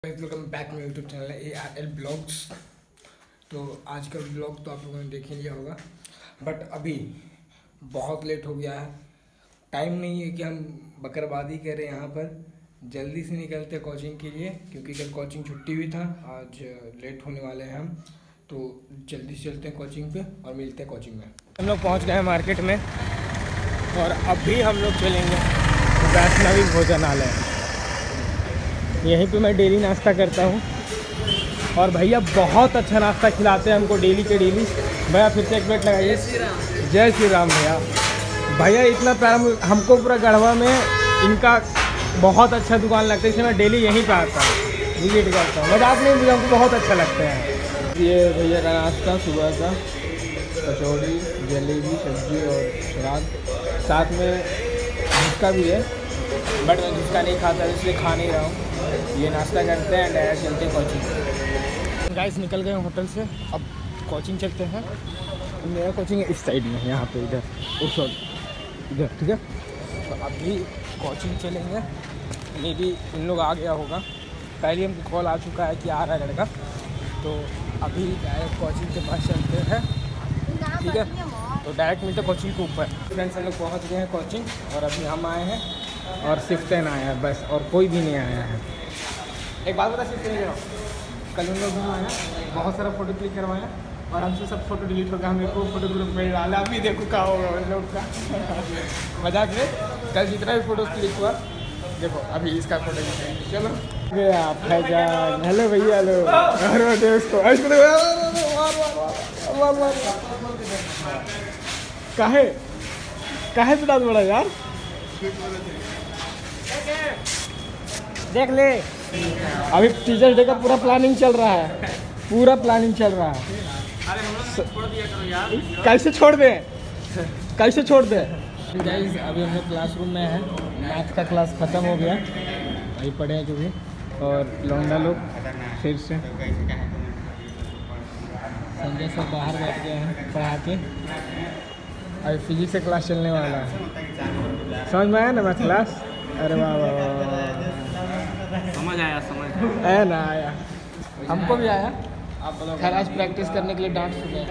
Welcome back my YouTube channel ARL blogs. तो आज का ब्लॉग तो आप लोगों ने देख ही लिया होगा, बट अभी बहुत लेट हो गया है। टाइम नहीं है कि हम बकरबादी करें यहाँ पर। जल्दी से निकलते हैं कोचिंग के लिए, क्योंकि कल कोचिंग छुट्टी भी था। आज लेट होने वाले हैं हम, तो जल्दी से चलते हैं कोचिंग पे और मिलते हैं कोचिंग में। हम लोग पहुँच गए हैं मार्केट में और अभी हम लोग चलेंगे वैष्णवी भोजनालय। यहीं पे मैं डेली नाश्ता करता हूँ और भैया बहुत अच्छा नाश्ता खिलाते हैं हमको डेली के डेली। भैया फिर से एक प्लेट लगाइए। जय श्री राम। भैया इतना प्यारा, हमको पूरा गढ़वा में इनका बहुत अच्छा दुकान लगता है, इसलिए मैं डेली यहीं पे आता हूँ, विजिट करता हूँ। मजाक नहीं, मुझे हमको बहुत अच्छा लगता है। ये भैया का नाश्ता सुबह का कचौड़ी, जलेबी, सब्जी और सलाद, साथ में झुटका भी है, बट मैं झुटका नहीं खाता इसलिए खा नहीं रहा हूँ। ये नाश्ता करते हैं, डायरेक्ट चलते हैं कोचिंग। गाइस निकल गए होटल से, अब कोचिंग चलते हैं। मेरा कोचिंग है इस साइड में, यहाँ पे इधर उस इधर, ठीक है। तो अभी कोचिंग चलेंगे। मे भी इन लोग आ गया होगा, पहले हमको कॉल आ चुका है कि आ रहा है लड़का। तो अभी डायरेक्ट कोचिंग के पास चलते हैं, ठीक है। तो डायरेक्ट मिलते कोचिंग के ऊपर। फ्रेंड्स हम लोग पहुँच गए हैं कोचिंग और अभी हम आए हैं और सिफ्टन आया है बस, और कोई भी नहीं आया है। एक बात बता, सिफ्टन नहीं रहा, कल उन लोग भी आया, बहुत सारा फ़ोटो क्लिक करवाया और हमसे सब फोटो डिलीट हो गया। हमें को फोटो ग्रुप में डाला, अभी देखो क्या होगा उन लोग का। मजाक में कल जितना भी फ़ोटो क्लिक हुआ, देखो अभी इसका फोटो खींचेंगे। चलो भैया फैजान, हेलो भैया, हेलो। अरे दोस्तों काहे काहे पिटा बड़ा यार, देख ले। अभी टीचर्स डे का पूरा प्लानिंग चल रहा है, पूरा प्लानिंग चल रहा है। अरे हम लोग छोड़ दिया करो यार। कैसे छोड़ दे, कैसे छोड़ दे। गाइस अभी हम लोग क्लासरूम में हैं, मैथ का क्लास ख़त्म हो गया, वही पढ़े हैं जो भी। और लौंडा लोग फिर से संजय सर बाहर बैठ गए हैं पढ़ा के। अभी फिजिक्स का क्लास चलने वाला है, समझ में आया ना मैथ क्लास। अरे वाह वाह वाह, समझ आया, समझ आया ना, आया हमको भी आया। खैर आज प्रैक्टिस करने के लिए डांट सुने।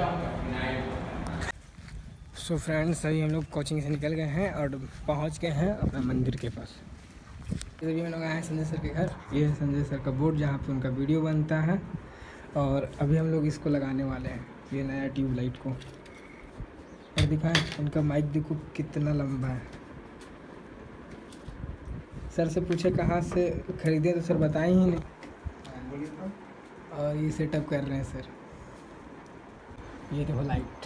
सो फ्रेंड्स अभी हम लोग कोचिंग से निकल गए हैं और पहुंच गए हैं अपने मंदिर के पास। अभी हम लोग आए हैं संजय सर के घर। ये है संजय सर का बोर्ड जहाँ पे उनका वीडियो बनता है, और अभी हम लोग इसको लगाने वाले हैं, ये नया ट्यूबलाइट को। और दिखाएं उनका माइक, देखो कितना लंबा है। सर से पूछे कहाँ से खरीदे तो सर बताए ही नहीं। और ये सेटअप कर रहे हैं सर, ये देखो लाइट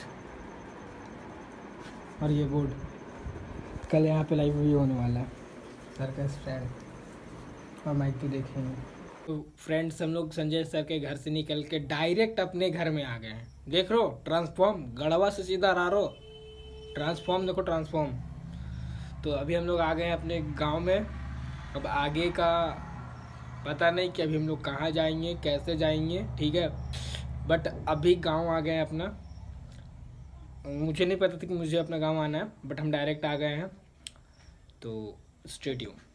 और ये बोर्ड। कल यहाँ पे लाइव वीडियो होने वाला है सर का स्टैंड, और माइक तो देखेंगे। तो फ्रेंड्स हम लोग संजय सर के घर से निकल के डायरेक्ट अपने घर में आ गए हैं। देख लो ट्रांसफॉर्म, गढ़वा से सीधा रारो, ट्रांसफॉर्म देखो ट्रांसफॉर्म। तो अभी हम लोग आ गए हैं अपने गांव में। अब आगे का पता नहीं कि अभी हम लोग कहाँ जाएंगे, कैसे जाएंगे, ठीक है। बट अभी गांव आ गए हैं अपना। मुझे नहीं पता था कि मुझे अपना गांव आना है, बट हम डायरेक्ट आ गए हैं। तो स्टे ट्यून्ड।